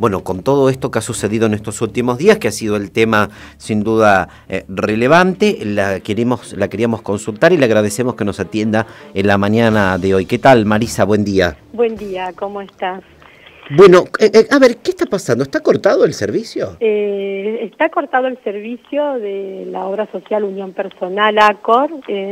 bueno, con todo esto que ha sucedido en estos últimos días, que ha sido el tema sin duda relevante, la queríamos consultar y le agradecemos que nos atienda en la mañana de hoy. ¿Qué tal, Marisa? Buen día. Buen día, ¿cómo estás? Bueno, a ver, ¿qué está pasando? ¿Está cortado el servicio? Está cortado el servicio de la obra social Unión Personal ACOR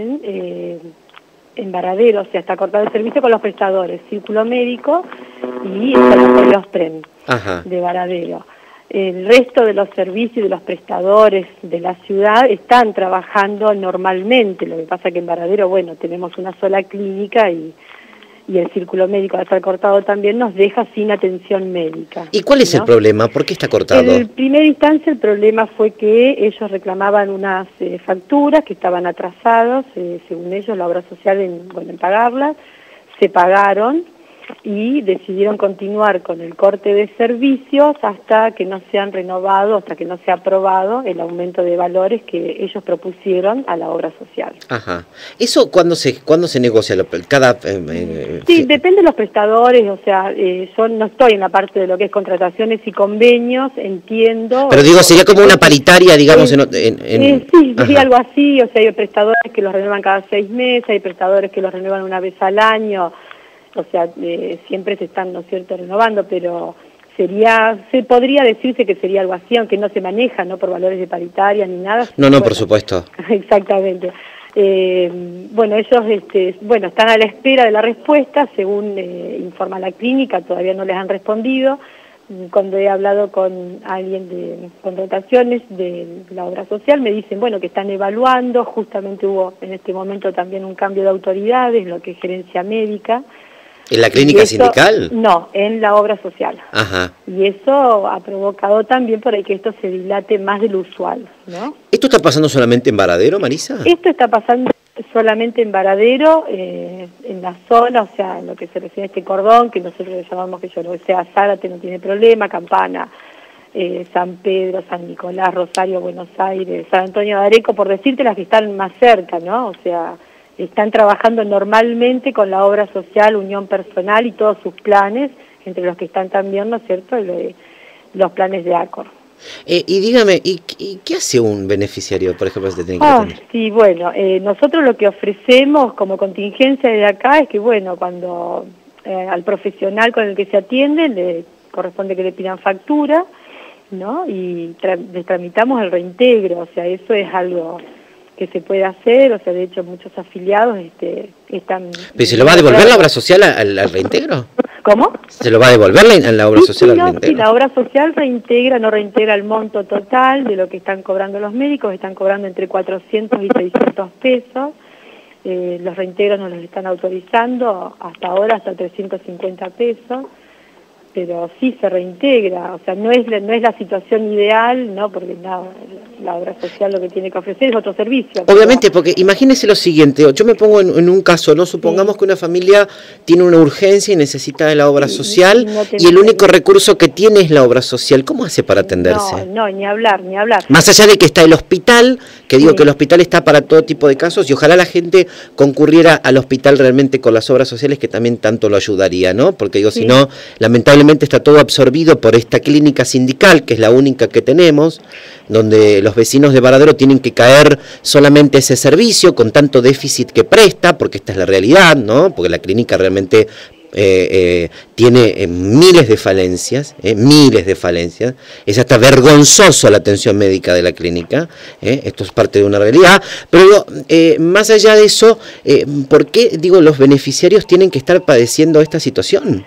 en Varadero, o sea, está cortado el servicio con los prestadores, Círculo Médico y los PREM de Varadero. El resto de los servicios y de los prestadores de la ciudad están trabajando normalmente, lo que pasa que en Varadero, bueno, tenemos una sola clínica y el Círculo Médico, al estar cortado también, nos deja sin atención médica. ¿Y cuál es el problema? ¿Por qué está cortado? En primera instancia el problema fue que ellos reclamaban unas facturas que estaban atrasadas, según ellos la obra social en pagarlas, se pagaron y decidieron continuar con el corte de servicios hasta que no sean renovados, hasta que no sea aprobado el aumento de valores que ellos propusieron a la obra social. Ajá. ¿Eso cuándo se negocia? Sí, depende de los prestadores, o sea, yo no estoy en la parte de lo que es contrataciones y convenios, entiendo... Pero digo, sería como una paritaria, digamos, sí, sería algo así, o sea, hay prestadores que los renuevan cada 6 meses, hay prestadores que los renuevan una vez al año... O sea, siempre se están, ¿no es cierto?, renovando, pero podría decirse que sería algo así, aunque no se maneja, ¿no?, por valores de paritaria ni nada. No, por supuesto. Exactamente. Bueno, ellos están a la espera de la respuesta, según informa la clínica, todavía no les han respondido. Cuando he hablado con alguien de contrataciones de la obra social, me dicen, bueno, que están evaluando, justamente hubo en este momento también un cambio de autoridades, lo que es gerencia médica. ¿En la clínica sindical? No, en la obra social. Ajá. Y eso ha provocado también por ahí que esto se dilate más de lo usual, ¿no? ¿Esto está pasando solamente en Varadero, Marisa? Esto está pasando solamente en Varadero, en la zona, o sea, en lo que se refiere a este cordón, que nosotros le llamamos, que yo lo sea, Zárate no tiene problema, Campana, San Pedro, San Nicolás, Rosario, Buenos Aires, San Antonio de Areco, por decirte las que están más cerca, ¿no? O sea... Están trabajando normalmente con la obra social, Unión Personal y todos sus planes, entre los que están también, ¿no es cierto?, los planes de ACOR. Y dígame, ¿y qué hace un beneficiario, por ejemplo, si te tiene que atender? Sí, bueno, nosotros lo que ofrecemos como contingencia de acá es que, bueno, cuando al profesional con el que se atiende le corresponde que le pidan factura, ¿no?, y les tramitamos el reintegro, o sea, eso es algo... que se puede hacer, o sea, de hecho muchos afiliados están... ¿Pero se lo va a devolver la obra social al reintegro? ¿Cómo? ¿Se lo va a devolver la obra social al reintegro? Sí, la obra social no reintegra el monto total de lo que están cobrando los médicos, están cobrando entre 400 y 600 pesos, los reintegros nos los están autorizando hasta ahora hasta 350 pesos, pero sí se reintegra, o sea, no es la situación ideal, ¿no?, porque la obra social lo que tiene que ofrecer es otro servicio. Obviamente, porque imagínese lo siguiente, yo me pongo en un caso, ¿no? Supongamos que una familia tiene una urgencia y necesita de la obra social y el único recurso que tiene es la obra social. ¿Cómo hace para atenderse? No, ni hablar. Más allá de que está el hospital, que digo que el hospital está para todo tipo de casos y ojalá la gente concurriera al hospital realmente con las obras sociales que también tanto lo ayudaría, ¿no? Porque digo, si no, lamentablemente está todo absorbido por esta clínica sindical, que es la única que tenemos, donde los vecinos de Varadero tienen que caer solamente ese servicio con tanto déficit que presta, porque esta es la realidad, ¿no? Porque la clínica realmente tiene miles de falencias, es hasta vergonzoso la atención médica de la clínica, esto es parte de una realidad, pero más allá de eso, ¿por qué, los beneficiarios tienen que estar padeciendo esta situación?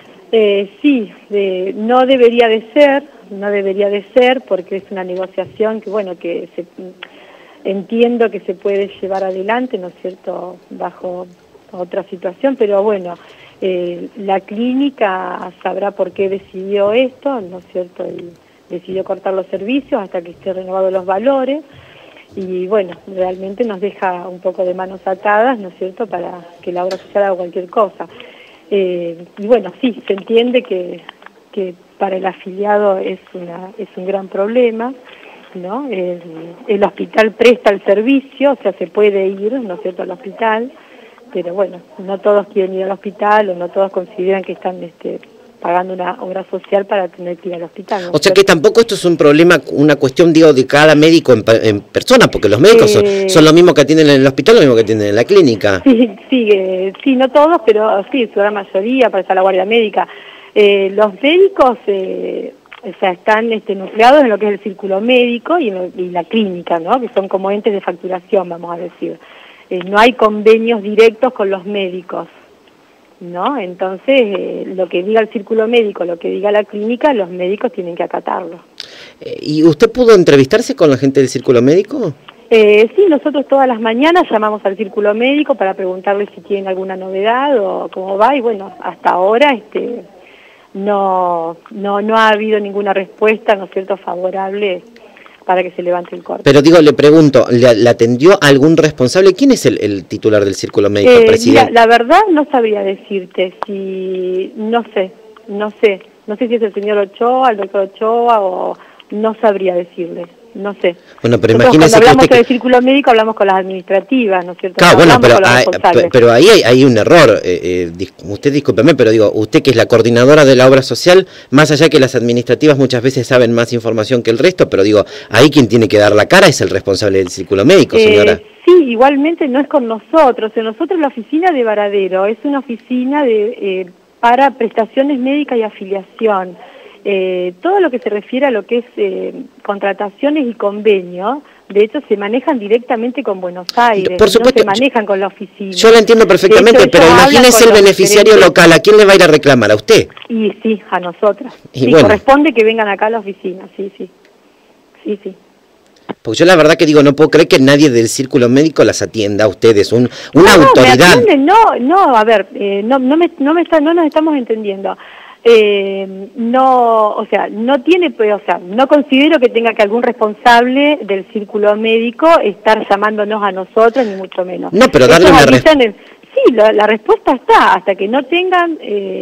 No debería de ser porque es una negociación que, bueno, entiendo que se puede llevar adelante, ¿no es cierto?, bajo otra situación, pero bueno, la clínica sabrá por qué decidió esto, ¿no es cierto?, y decidió cortar los servicios hasta que esté renovados los valores, y bueno, realmente nos deja un poco de manos atadas, ¿no es cierto?, para que la obra social haga cualquier cosa. Y bueno, sí, se entiende que para el afiliado es un gran problema, ¿no? El hospital presta el servicio, o sea, se puede ir, ¿no es cierto?, al hospital, pero bueno, no todos quieren ir al hospital o no todos consideran que están pagando una obra social para tener que ir al hospital, ¿no? O sea que tampoco esto es un problema, una cuestión, digo, de cada médico en persona, porque los médicos son lo mismo que atienden en el hospital, lo mismo que atienden en la clínica. Sí, no todos, pero sí, su gran mayoría, para estar la guardia médica. Los médicos o sea, están nucleados en lo que es el círculo médico y la clínica, ¿no? Que son como entes de facturación, vamos a decir. No hay convenios directos con los médicos, ¿no? Entonces, lo que diga el círculo médico, lo que diga la clínica, los médicos tienen que acatarlo. ¿Y usted pudo entrevistarse con la gente del círculo médico? Sí, nosotros todas las mañanas llamamos al círculo médico para preguntarles si tienen alguna novedad o cómo va, y bueno, hasta ahora no ha habido ninguna respuesta, ¿no es cierto?, favorable para que se levante el corte. Pero digo, le pregunto, ¿le atendió algún responsable? ¿Quién es el titular del círculo médico, el presidente? Mira, la verdad no sabría decirte, no sé si es el señor Ochoa, el doctor Ochoa, o no sabría decirle. No sé. Bueno, pero nosotros imagínese cuando hablamos que del círculo médico hablamos con las administrativas, ¿no es cierto? Claro, bueno, pero pero ahí hay un error. Usted discúlpeme, pero digo, usted que es la coordinadora de la obra social, más allá que las administrativas muchas veces saben más información que el resto, pero digo, ahí quien tiene que dar la cara es el responsable del círculo médico, señora. Sí, igualmente no es con nosotros. Nosotros la oficina de Varadero es una oficina para prestaciones médicas y afiliación. Todo lo que se refiere a lo que es contrataciones y convenios, de hecho se manejan directamente con Buenos Aires, por supuesto, no se manejan con la oficina. Yo lo entiendo perfectamente, pero imagínese el beneficiario local, ¿a quién le va a ir a reclamar? ¿A usted? Y sí, a nosotras. Y sí, bueno, corresponde que vengan acá a la oficina, sí. Porque yo la verdad que digo, no puedo creer que nadie del círculo médico las atienda a ustedes, una autoridad. A ver, no nos estamos entendiendo. No considero que tenga que algún responsable del círculo médico estar llamándonos a nosotros, ni mucho menos. No, pero darle una respuesta. Sí, la respuesta está, hasta que no tengan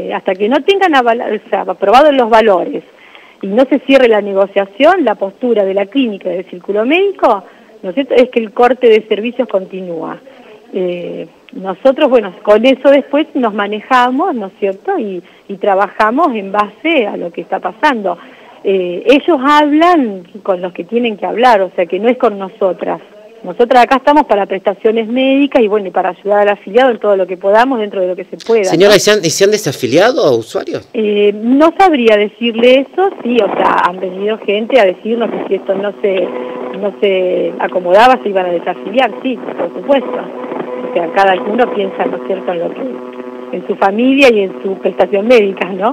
aprobados los valores y no se cierre la negociación, la postura de la clínica y del círculo médico, ¿no es cierto?, es que el corte de servicios continúa. Nosotros, bueno, con eso después nos manejamos, ¿no es cierto?, y trabajamos en base a lo que está pasando. Ellos hablan con los que tienen que hablar, o sea que no es con nosotras. Nosotras acá estamos para prestaciones médicas y bueno, y para ayudar al afiliado en todo lo que podamos dentro de lo que se pueda. Señora, ¿no? ¿y se han desafiliado a usuarios? No sabría decirle eso, sí, o sea, han venido gente a decirnos que si esto no se acomodaba se iban a desafiliar, sí, por supuesto. O sea, cada uno piensa, ¿no es cierto?, en su familia y en su prestación médica, ¿no?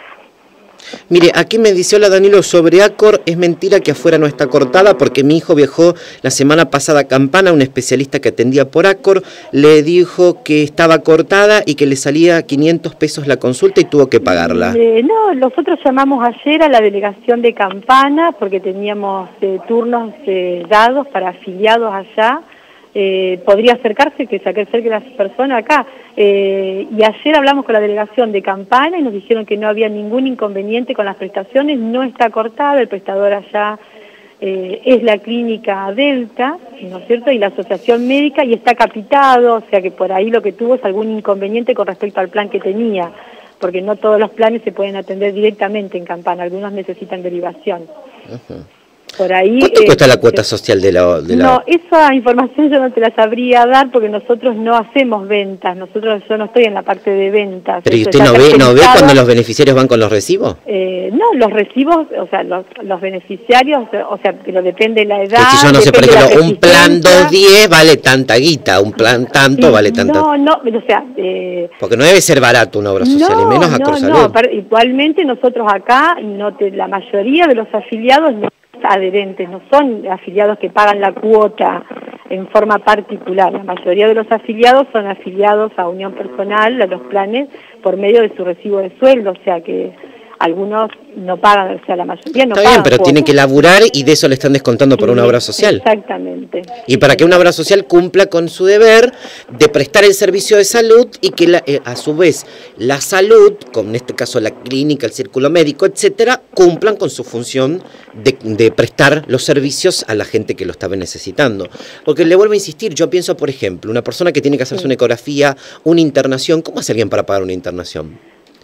Mire, aquí me dice, hola Danilo, sobre Accor, es mentira que afuera no está cortada porque mi hijo viajó la semana pasada a Campana, un especialista que atendía por Accor, le dijo que estaba cortada y que le salía 500 pesos la consulta y tuvo que pagarla. No, nosotros llamamos ayer a la delegación de Campana porque teníamos turnos dados para afiliados allá. Podría acercarse, que se acerque las personas acá. Y ayer hablamos con la delegación de Campana y nos dijeron que no había ningún inconveniente con las prestaciones, no está cortada, el prestador allá es la clínica Delta, ¿no es cierto?, y la asociación médica, y está capitado, o sea que por ahí lo que tuvo es algún inconveniente con respecto al plan que tenía, porque no todos los planes se pueden atender directamente en Campana, algunos necesitan derivación. Uh-huh. Por ahí, ¿cuánto cuesta la cuota social de la...? No, esa información yo no te la sabría dar porque nosotros no hacemos ventas, yo no estoy en la parte de ventas. ¿Pero y usted no ve cuando los beneficiarios van con los recibos? No, los recibos, o sea, los beneficiarios, o sea, pero depende de la edad. Si yo no sé, por ejemplo, un plan 210 vale tanta guita, un plan tanto vale tanta... No, o sea... porque no debe ser barato una obra social, y menos Accor Salud. No, igualmente nosotros acá, la mayoría de los afiliados no adherentes, no son afiliados que pagan la cuota en forma particular. La mayoría de los afiliados son afiliados a Unión Personal, a los planes, por medio de su recibo de sueldo, o sea que algunos no pagan, o sea, la mayoría no pagan. Está bien, pero tienen que laburar y de eso le están descontando por una obra social. Exactamente. Y para que una obra social cumpla con su deber de prestar el servicio de salud y que a su vez la salud, como en este caso la clínica, el círculo médico, etcétera, cumplan con su función de prestar los servicios a la gente que lo estaba necesitando. Porque le vuelvo a insistir, yo pienso, por ejemplo, una persona que tiene que hacerse una ecografía, una internación, ¿cómo hace alguien para pagar una internación?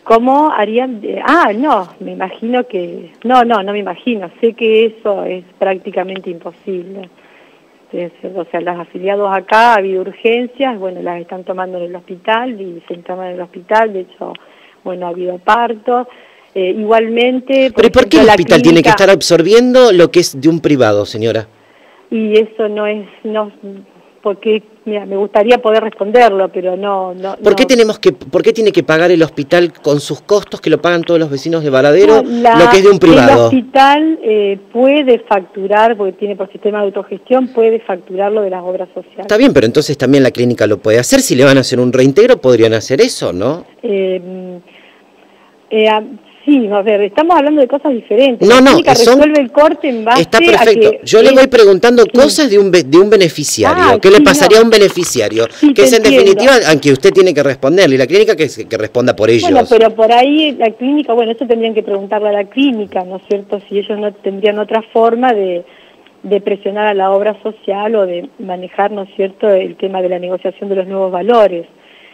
¿Cómo harían? No, me imagino que... No me imagino, sé que eso es prácticamente imposible. O sea, los afiliados acá ha habido urgencias, bueno, las están tomando en el hospital y se internan en el hospital, de hecho, bueno, ha habido partos. Igualmente... ¿Pero por qué el hospital tiene que estar absorbiendo lo que es de un privado, señora? Y eso porque, mira, me gustaría poder responderlo, pero no... ¿Por qué tiene que pagar el hospital con sus costos que lo pagan todos los vecinos de Varadero, lo que es de un privado? El hospital puede facturar, porque tiene por sistema de autogestión, puede facturar lo de las obras sociales. Está bien, pero entonces también la clínica lo puede hacer. Si le van a hacer un reintegro, podrían hacer eso, ¿no? Sí, a ver, estamos hablando de cosas diferentes. La clínica resuelve el corte en base está perfecto. a que... Yo le voy preguntando cosas de un beneficiario. ¿Qué le pasaría a un beneficiario? Que es en definitiva, aunque usted tiene que responderle, y la clínica que responda por ellos. Bueno, pero por ahí la clínica, bueno, eso tendrían que preguntarle a la clínica, ¿no es cierto? Si ellos no tendrían otra forma de presionar a la obra social o de manejar, ¿no es cierto?, el tema de la negociación de los nuevos valores.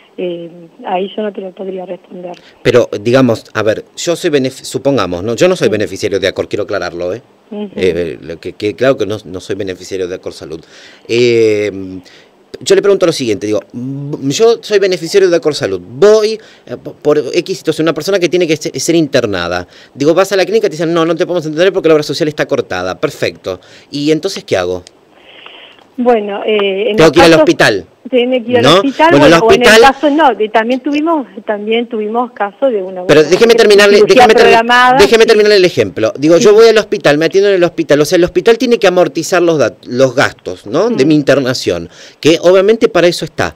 Ahí yo no te lo podría responder. Pero, digamos, a ver, yo soy supongamos, ¿no? Yo no soy beneficiario de Accor, quiero aclararlo, que claro que no soy beneficiario de Accor Salud. Yo le pregunto lo siguiente, digo, yo soy beneficiario de Accor Salud, voy por X situación, una persona que tiene que ser internada, digo, vas a la clínica y te dicen, no te podemos entender porque la obra social está cortada, perfecto, y entonces, ¿qué hago? Bueno, tengo que ir al hospital. Tiene que ir al hospital, bueno, o en el caso también tuvimos casos de una... Pero déjeme terminar el ejemplo. Digo, yo voy al hospital, me atiendo en el hospital, o sea, el hospital tiene que amortizar los gastos, ¿no? De mi internación, que obviamente para eso está.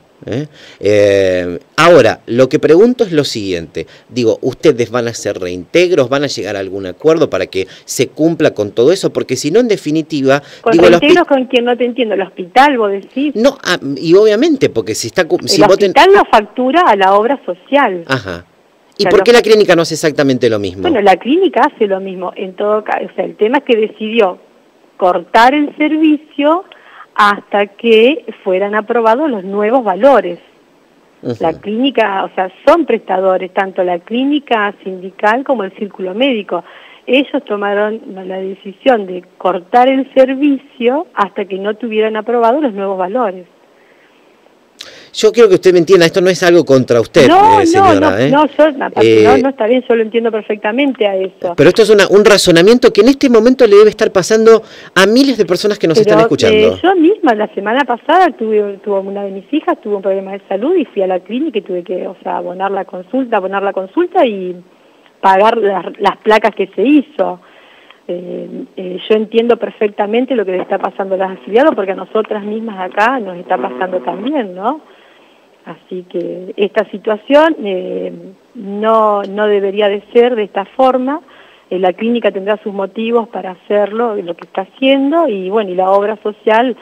Ahora, lo que pregunto es lo siguiente, digo, ¿ustedes van a hacer reintegros? ¿Van a llegar a algún acuerdo para que se cumpla con todo eso? Porque si no, en definitiva... ¿Con reintegros con quién? No te entiendo, ¿el hospital vos decís? No, y obviamente, porque si está... El hospital lo factura a la obra social. Ajá. ¿Y por qué la clínica no hace exactamente lo mismo? Bueno, la clínica hace lo mismo, en todo caso, o sea, el tema es que decidió cortar el servicio hasta que fueran aprobados los nuevos valores. La clínica, o sea, son prestadores, tanto la clínica sindical como el círculo médico. Ellos tomaron la decisión de cortar el servicio hasta que no tuvieran aprobados los nuevos valores. Yo quiero que usted me entienda, esto no es algo contra usted, señora. No, está bien, yo lo entiendo perfectamente a eso. Pero esto es un razonamiento que en este momento le debe estar pasando a miles de personas que nos están escuchando. Yo misma, la semana pasada, tuve una de mis hijas, tuvo un problema de salud y fui a la clínica y tuve que, abonar la consulta y pagar las placas que se hizo. Yo entiendo perfectamente lo que le está pasando a los afiliados, porque a nosotras mismas acá nos está pasando también, ¿no? Así que esta situación no debería de ser de esta forma. La clínica tendrá sus motivos para hacerlo, lo que está haciendo, y bueno, y la obra social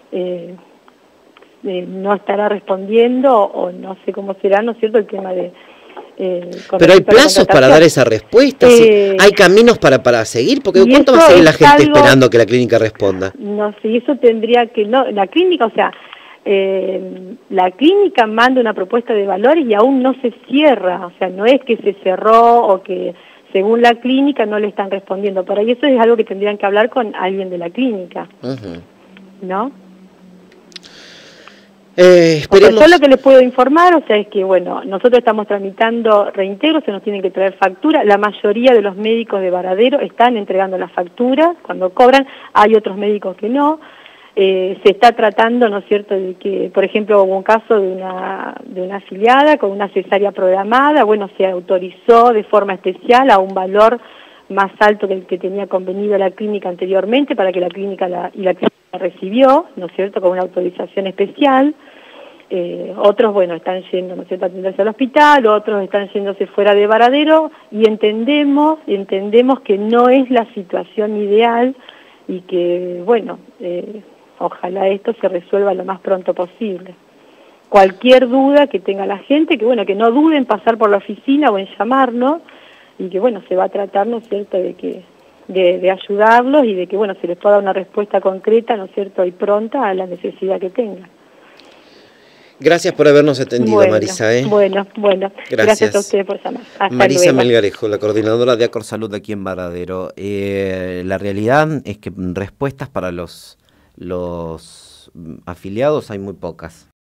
no estará respondiendo, o no sé cómo será, ¿no es cierto?, el tema de... Pero hay plazos para dar esa respuesta, hay caminos para seguir, porque ¿cuánto va a seguir la gente esperando que la clínica responda? No sé, eso tendría que... no la clínica, o sea... la clínica manda una propuesta de valores y aún no se cierra, o sea, no es que se cerró o que según la clínica no le están respondiendo. Para eso es algo que tendrían que hablar con alguien de la clínica, ¿no? Yo lo que les puedo informar, o sea, es que, bueno, nosotros estamos tramitando reintegros, se nos tienen que traer facturas. La mayoría de los médicos de Varadero están entregando las facturas cuando cobran, hay otros médicos que no. Se está tratando, ¿no es cierto?, de que, por ejemplo, hubo un caso de una afiliada con una cesárea programada, bueno, se autorizó de forma especial a un valor más alto que el que tenía convenido la clínica anteriormente, para que la clínica la recibió, ¿no es cierto?, con una autorización especial. Otros, bueno, están yendo, ¿no es cierto?, a atenderse al hospital, otros están yéndose fuera de Varadero, y entendemos que no es la situación ideal y que, bueno, ojalá esto se resuelva lo más pronto posible. Cualquier duda que tenga la gente, que bueno, que no duden en pasar por la oficina o en llamarnos, y que bueno, se va a tratar, ¿no es cierto?, de ayudarlos y de que bueno, se les pueda dar una respuesta concreta, ¿no es cierto?, y pronta a la necesidad que tengan. Gracias por habernos atendido, bueno, Marisa. Bueno, gracias a ustedes por llamar. Hasta Marisa luego. Melgarejo, la coordinadora de Acor Salud aquí en Varadero. La realidad es que respuestas para los afiliados hay muy pocas.